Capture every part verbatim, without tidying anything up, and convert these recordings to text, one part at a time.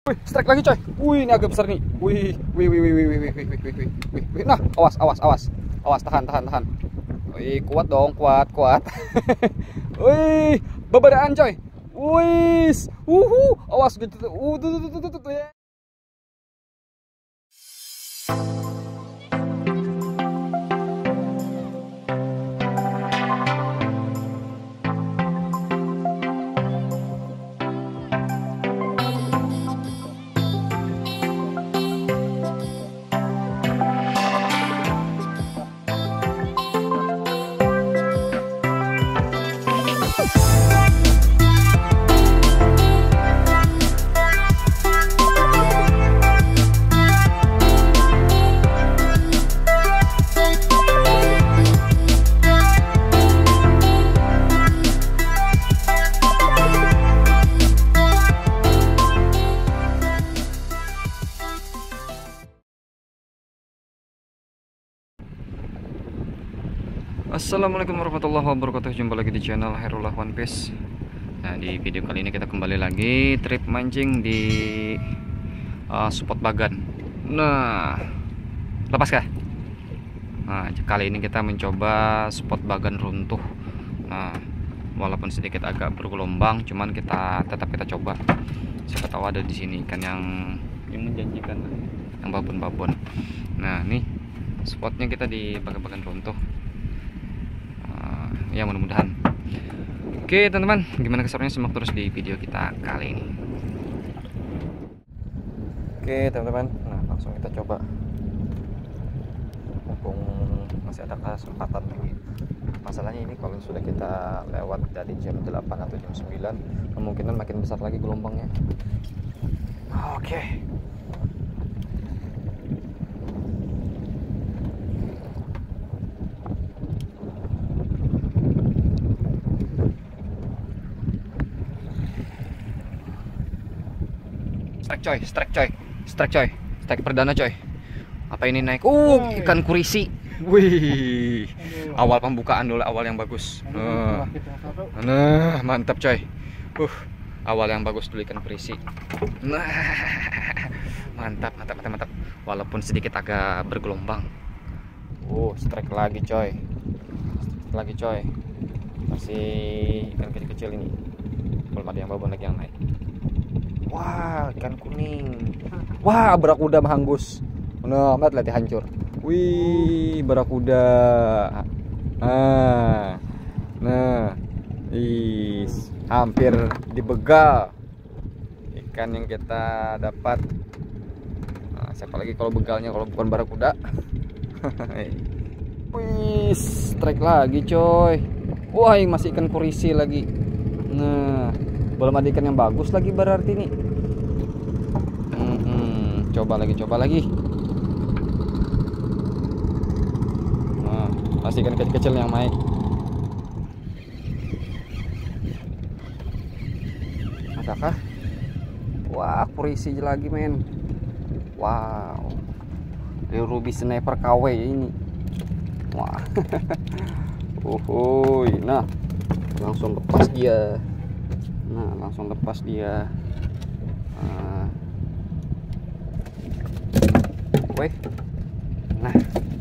Wih, strike lagi coy. Wih, ini agak besar nih. Wih, wih, wih, wih, wih, wih, wih, wih, wih, wih, wih, wih. Nah, awas, awas, awas, awas, tahan, tahan, tahan. Wih, kuat dong, kuat, kuat. Wih, beberaan coy. Wih, uhu, awas gitu. Uh, tuh, tuh, tuh, tuh, tuh, tuh, ya. Assalamualaikum warahmatullahi wabarakatuh. Jumpa lagi di channel Herullah One Piece. Nah, di video kali ini kita kembali lagi trip mancing di uh, spot Bagan. Nah, lepas kah? Nah, kali ini kita mencoba spot Bagan runtuh. Nah, walaupun sedikit agak bergelombang, cuman kita tetap kita coba. Siapa tahu ada di sini ikan yang yang menjanjikan, yang babon-babon. Nah, nih spotnya kita di Bagan-Bagan runtuh. Ya, mudah-mudahan. Oke teman-teman, gimana keseruannya, simak terus di video kita kali ini. Oke teman-teman, nah langsung kita coba. Mumpung masih ada kesempatan lagi. Masalahnya ini kalau sudah kita lewat dari jam delapan atau jam sembilan, kemungkinan makin besar lagi gelombangnya. Oke. Strike coy, strike coy, strike coy, strike perdana coy. Apa ini naik? Uh, ikan kurisi. Wih, awal pembukaan dulu, awal yang bagus. Nah, nah mantap coy. Uh, awal yang bagus dulu ikan kurisi. Nah, mantap, mantap, mantap, mantap. Walaupun sedikit agak bergelombang. Uh, strike lagi coy, strike lagi coy. Masih ikan kecil-kecil ini. Belum ada yang babon lagi yang naik. Wah, ikan kuning. Wah, barakuda mahanggus. Nah, amat lihat hancur. Wih, barakuda. Nah, nah, is hampir dibegal ikan yang kita dapat. Nah, siapa lagi kalau begalnya kalau bukan barakuda? Wih, strike lagi coy. Wah, ini masih ikan kurisi lagi. Nah, belum ada ikan yang bagus lagi berarti nih. Hmm, hmm, coba lagi, coba lagi. Nah, masih ikan kecil-kecil yang naik. Adakah? Wah, kurisi lagi men. Wow, Ruby Sniper K W ini. Wah, uhuy. Nah, langsung lepas dia. Nah, langsung lepas dia. Nah. Weh. Nah.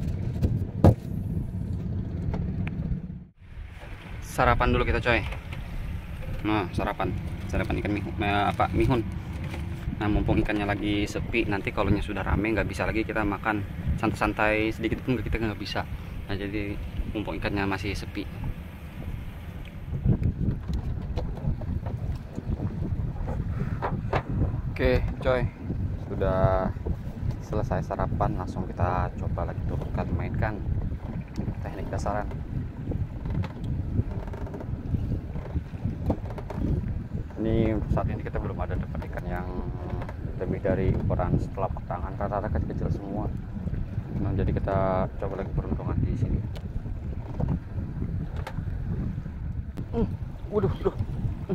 Sarapan dulu kita coy. Nah, sarapan. Sarapan ikan mihun, apa mihun. Nah, mumpung ikannya lagi sepi, nanti kalau sudah rame nggak bisa lagi kita makan santai-santai sedikit pun kita nggak bisa. Nah, jadi mumpung ikannya masih sepi. Oke coy, sudah selesai sarapan, langsung kita coba lagi turunkan mainkan teknik dasaran. Ini saat ini kita belum ada dapat ikan yang lebih dari ukuran telapak tangan, rata-rata kecil-kecil semua. Nah, jadi kita coba lagi peruntungan di sini. Hmm, waduh, waduh. Hmm.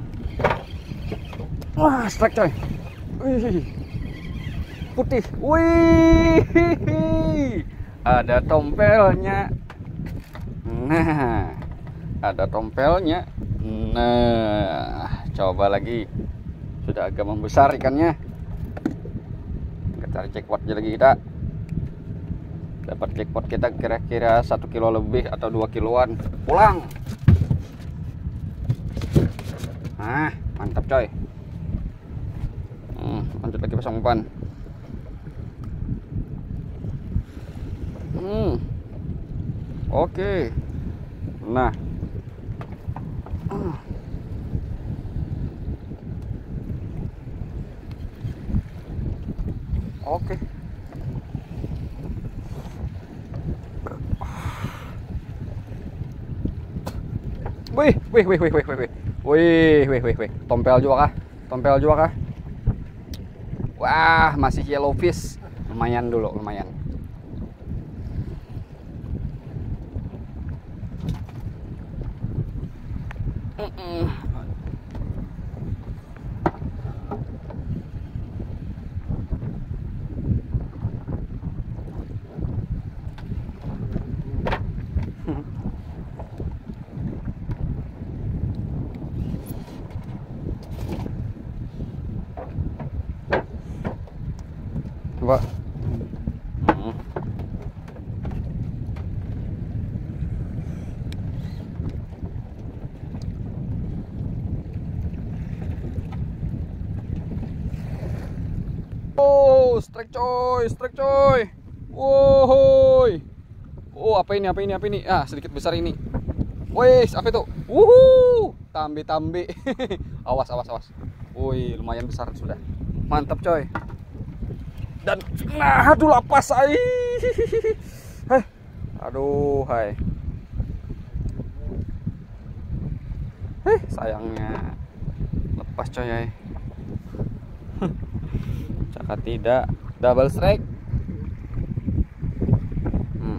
Wah, strike coy. Wih, putih. Wih, ada tompelnya. Nah, ada tompelnya. Nah, coba lagi. Sudah agak membesar ikannya. Cari jackpotnya lagi kita. Dapat jackpot kita kira-kira satu kilo lebih atau dua kiloan. Pulang. Nah, mantap coy. Hmm, lanjut lagi pasang umpan. Hmm. Oke. Nah. Oke. Wih, wih, wih, wih, wih, wih, wih, wih, wih, wih, wih, tompel juga kah? Tompel juga kah? Wah, masih yellowfish, lumayan dulu, lumayan. Mm-mm. Coba. Hmm. Oh, strike coy, strike coy. Wohoy. Oh, apa ini? Apa ini? Apa ini? Ah, sedikit besar ini. Wes, apa itu? Wuhu, tambi-tambi. Awas, awas, awas. Woi, lumayan besar sudah. Mantap coy. Dan nah, aduh lapas ay. Heh. Aduh, hai. Eh, sayangnya lepas coy ay. Cakap tidak, double strike. Hmm.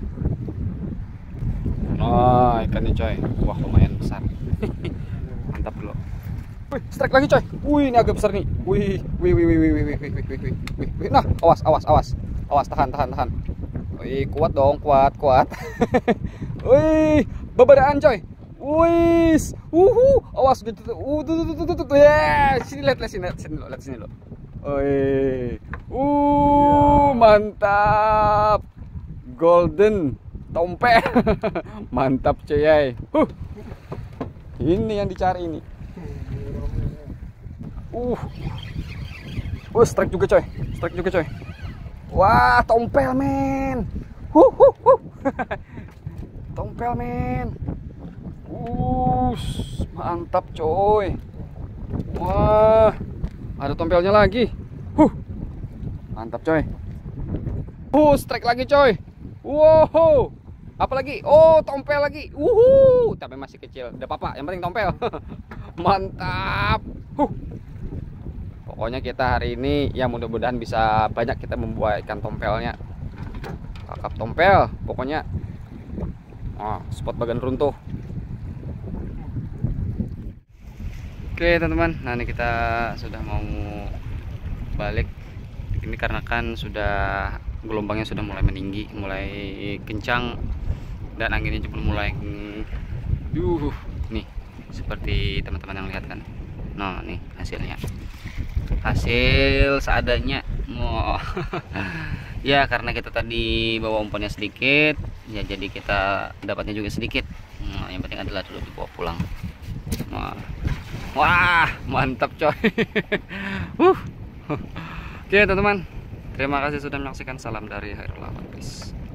Oh, ikannya coy. Wah, lumayan besar. Mantap dulu. Wih, strike lagi coy. Wih, ini agak besar nih. Wih, wih, wih, wih, wih, wih, wih, wih, wih, wih, wih, wih. Nah, awas, awas, awas, awas, tahan, tahan, tahan. Wih, kuat dong, kuat, kuat. Wih, beberaan coy. Wih, uhu, awas, uh, tuh, tuh, tuh, tuh, tuh, ya, sini lihat, lihat sini, lihat sini, lihat sini lo. Wih, uh, mantap, golden tompel, mantap coy. Huh, ini yang dicari ini. Uh, uh, strike juga coy, strike juga coy. Wah, tompel men. Huh, huh, huh. Tompel men. Uh, mantap coy. Wah, ada tompelnya lagi. Huh, mantap coy. Uh, strike lagi coy. Wow, apa lagi? Oh, tompel lagi. Uhu, tapi masih kecil. Udah apa-apa, yang penting tompel. Mantap. Huh. Pokoknya kita hari ini ya mudah-mudahan bisa banyak kita membuat ikan tompelnya. Kakap tompel, pokoknya. Oh, spot bagian runtuh. Oke teman-teman, nah ini kita sudah mau balik. Ini karena kan sudah gelombangnya sudah mulai meninggi, mulai kencang, dan anginnya juga mulai duh nih seperti teman-teman yang lihat kan. Nah nih hasilnya, hasil seadanya. Wow. Ya karena kita tadi bawa umpannya sedikit, ya jadi kita dapatnya juga sedikit. Nah, yang penting adalah dulu dibawa pulang. Nah. Wah, mantap coy. uh. Oke teman-teman, terima kasih sudah menyaksikan. Salam dari Hairul Awan. Peace.